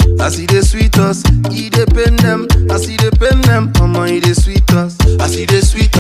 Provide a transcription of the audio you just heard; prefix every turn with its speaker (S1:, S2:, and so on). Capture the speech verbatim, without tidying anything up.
S1: I see the sweet us, he dey pain them. I see the pain them, mama he dey sweet us. I see the sweet